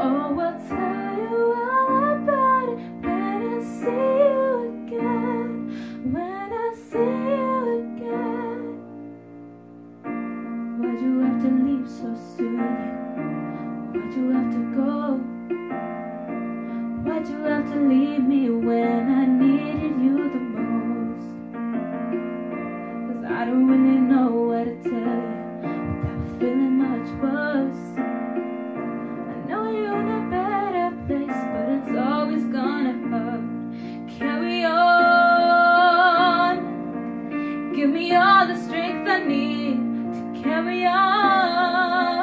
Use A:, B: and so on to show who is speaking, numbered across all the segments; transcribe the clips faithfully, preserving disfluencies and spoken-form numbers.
A: Oh, I'll tell you all about it when I see you again. When I see you again. Why'd you have to leave so soon? Why'd you have to go? Why'd you have to leave me when I needed you the most? Cause I don't really know what to tell you without feeling much worse. I know you're in a better place, but it's always gonna hurt. Carry on. Give me all the strength I need to carry on.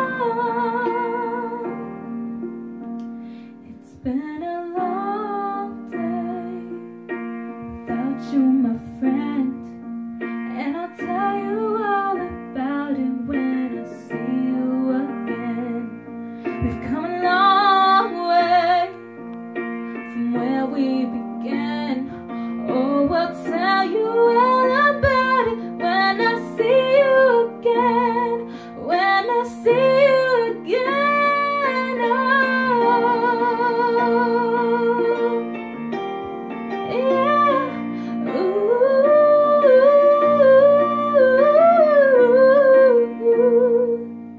A: It's been a long day without you, my friend, and I'll tell you all about it when I see you again. We've come a long way from where we began. Oh, I'll tell you all about it when I see you again. When I see you again. Oh, yeah. Ooh.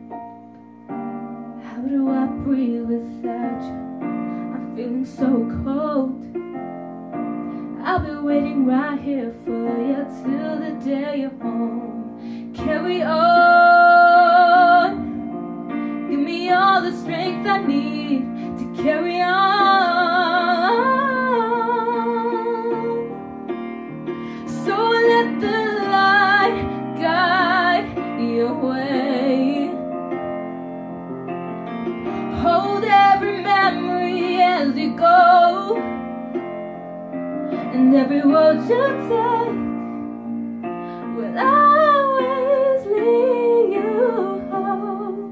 A: How do I breathe without you? I'm feeling so cold. I'll be waiting right here for you till the day you're home. Carry on. Give me all the strength I need to carry on. So let the light guide your way. Hold every memory as you go, and every road you take will always lead you home.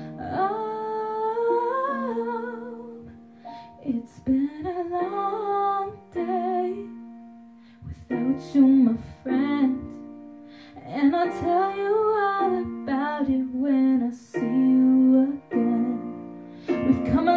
A: Oh, it's been a long day without you, my friend, and I'll tell you all about it when I see you again. We've come a